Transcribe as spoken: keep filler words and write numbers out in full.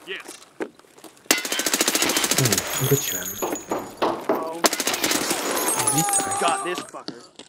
Yes. Hmm, wróciłem. Oh. Witaj. Got this fucker.